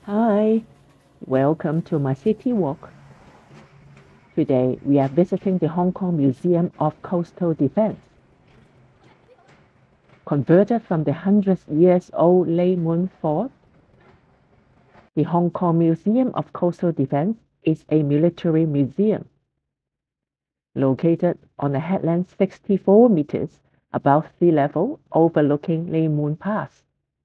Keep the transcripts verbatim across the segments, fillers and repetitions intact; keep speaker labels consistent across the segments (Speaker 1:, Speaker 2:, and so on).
Speaker 1: Hi, welcome to my city walk. Today we are visiting the Hong Kong Museum of Coastal Defense. Converted from the hundred years old Lyemun Fort, the Hong Kong Museum of Coastal Defense is a military museum located on a headland sixty-four meters above sea level overlooking Lyemun Pass.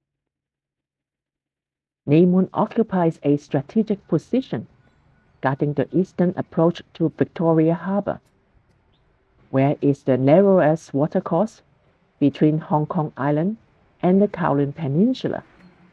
Speaker 1: Lyemun occupies a strategic position guarding the eastern approach to Victoria Harbour, where is the narrowest watercourse between Hong Kong Island and the Kowloon Peninsula.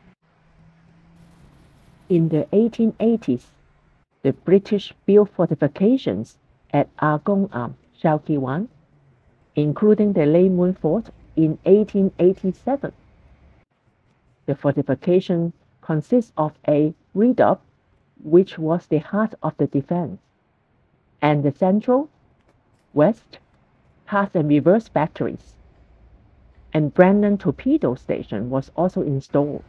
Speaker 1: In the eighteen eighties, the British built fortifications at A Kung Ngam, Shau Kei Wan, including the Lyemun Fort in eighteen eighty-seven. The fortification consists of a redoubt, which was the heart of the defense, and the central, west, pass and reverse batteries, and Brennan Torpedo station was also installed.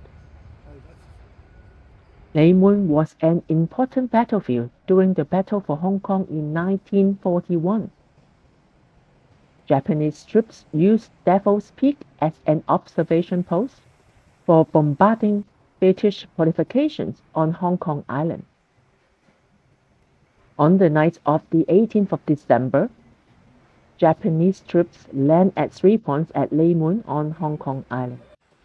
Speaker 1: Lyemun was an important battlefield during the Battle for Hong Kong in nineteen forty-one. Japanese troops used Devil's Peak as an observation post for bombarding British fortifications on Hong Kong Island. On the night of the eighteenth of December, Japanese troops landed at three points at Lyemun on Hong Kong Island.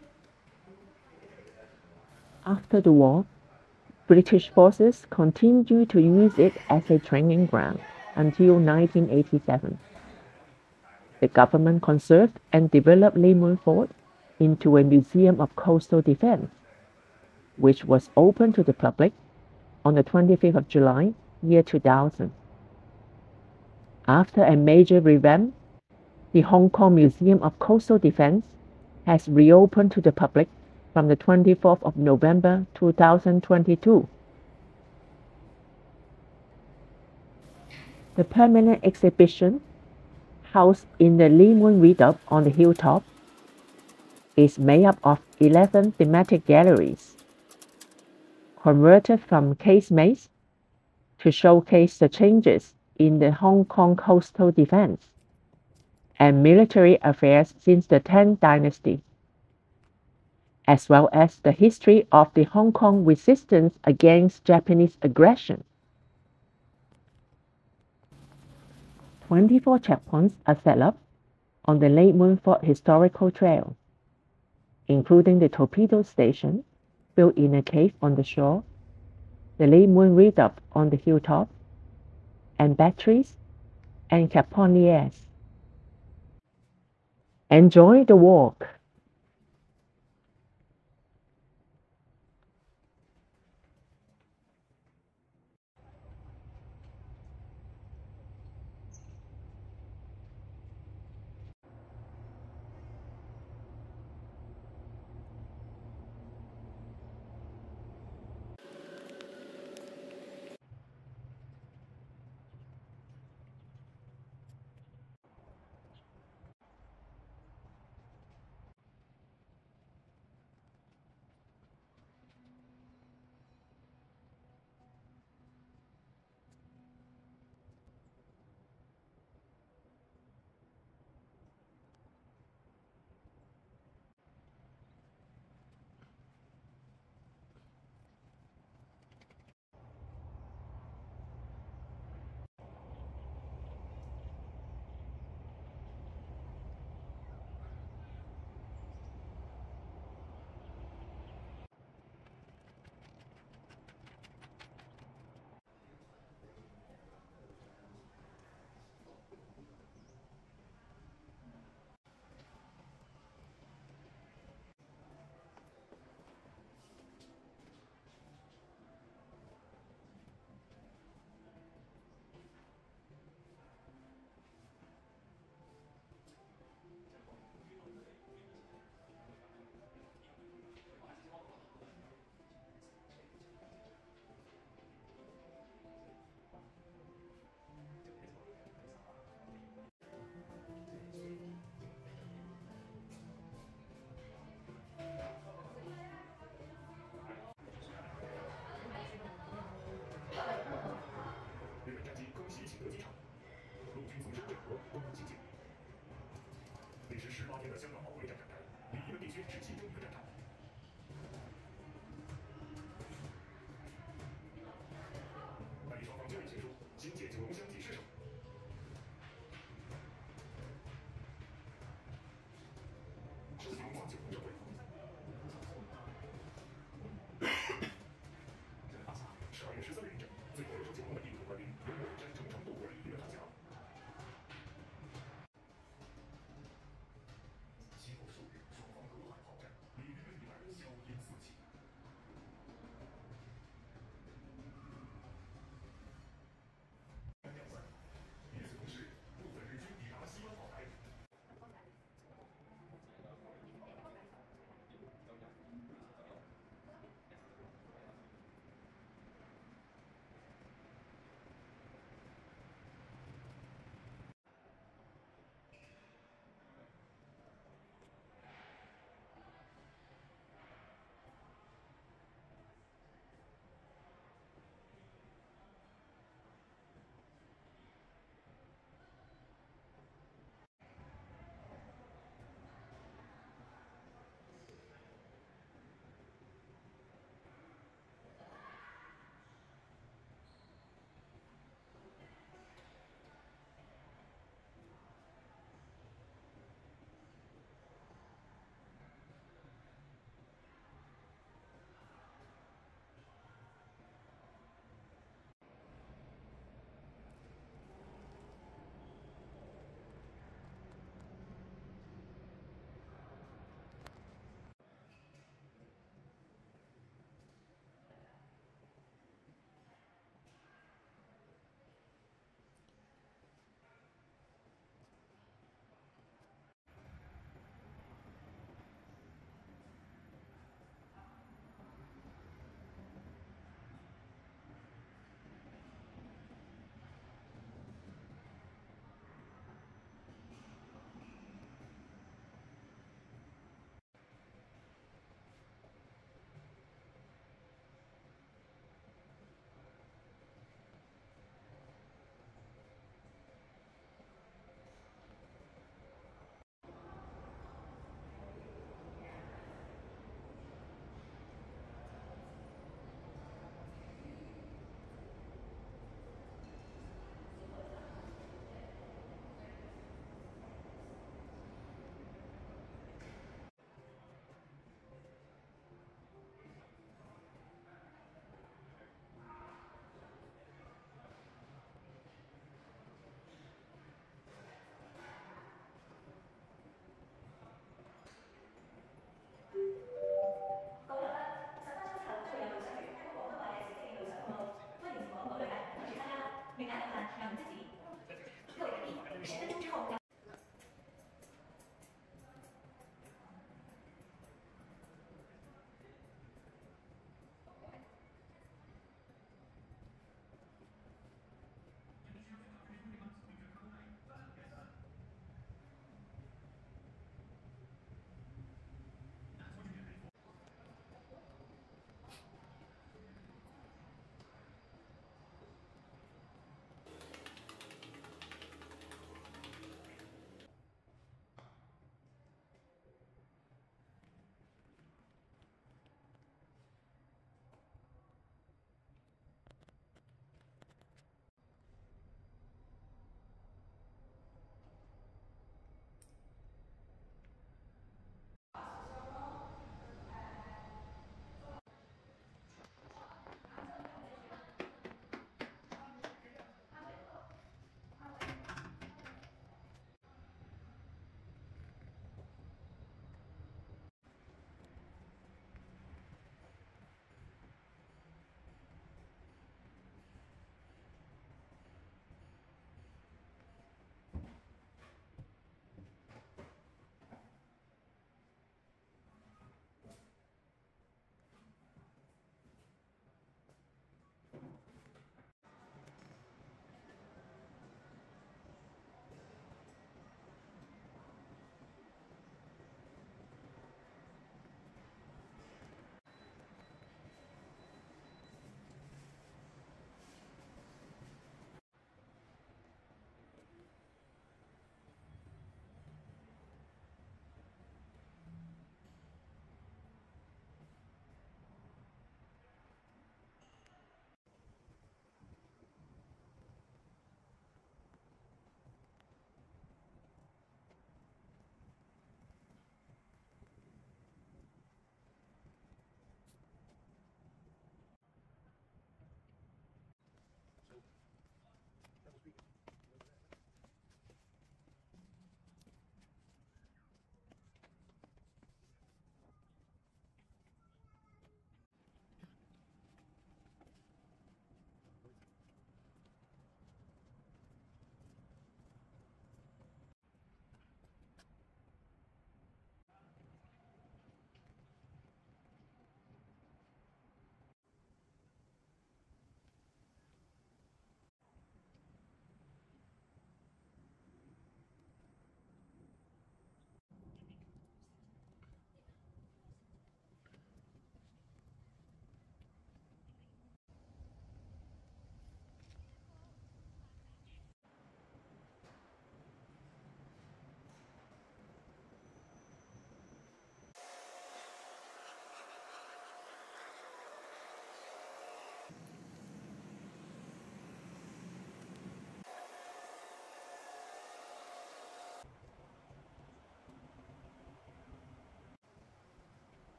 Speaker 1: After the war, British forces continued to use it as a training ground until nineteen eighty-seven. The government conserved and developed Lyemun Fort into a museum of coastal defense, which was open to the public on the twenty-fifth of July, year two thousand. After a major revamp, the Hong Kong Museum of Coastal Defense has reopened to the public from the twenty-fourth of November two thousand twenty-two. The permanent exhibition, housed in the Lyemun Redoubt on the hilltop, is made up of eleven thematic galleries, converted from casemates to showcase the changes in the Hong Kong coastal defense and military affairs since the tenth Dynasty, as well as the history of the Hong Kong resistance against Japanese aggression. twenty-four checkpoints are set up on the Lyemun Fort Historical Trail, including the Torpedo Station, built in a cave on the shore, the Lyemun Redoubt on the hilltop, and batteries and caponiers. Enjoy the walk!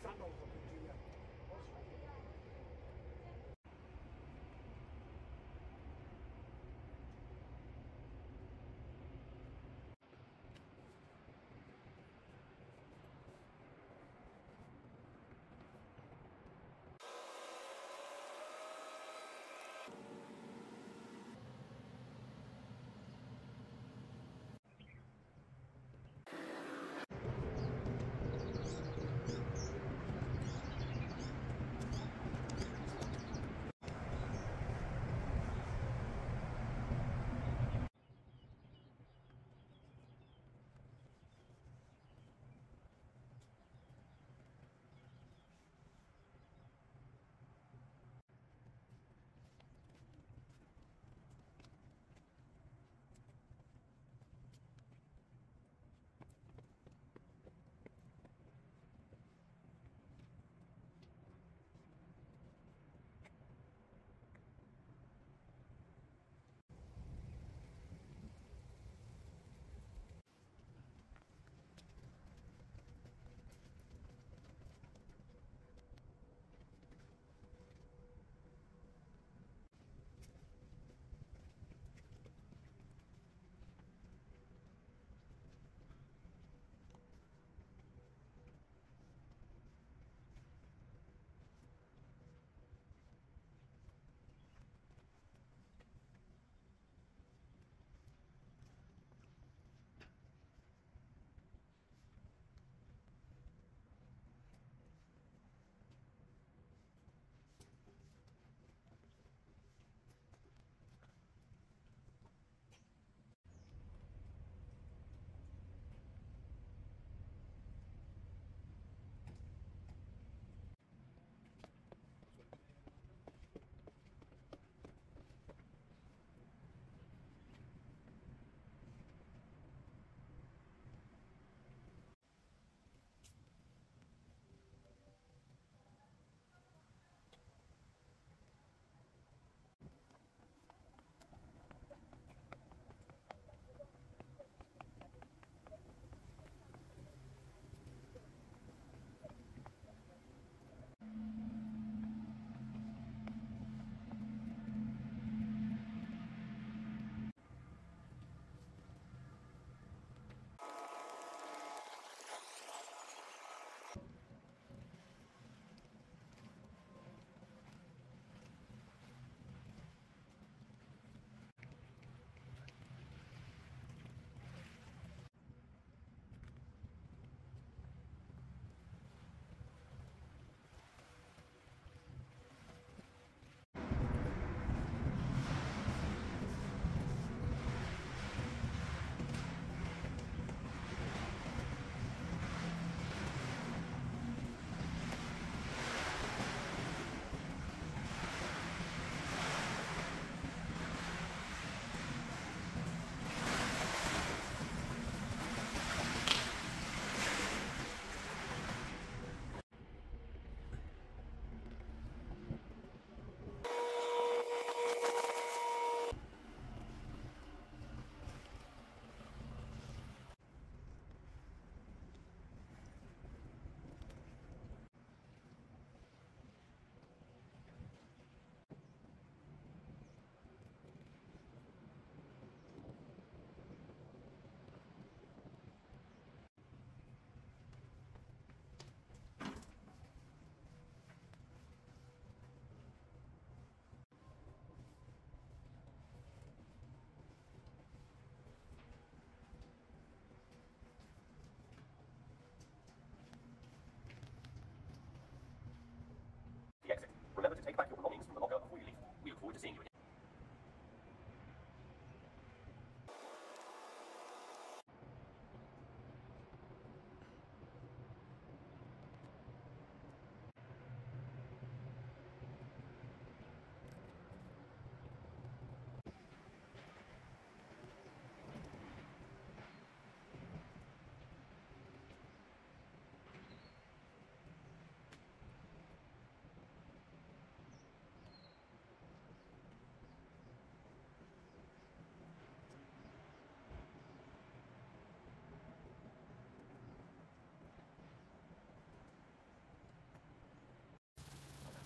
Speaker 2: 山路同住嘅。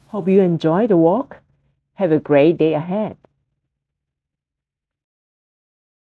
Speaker 1: Hope you enjoy the walk. Have a great day ahead.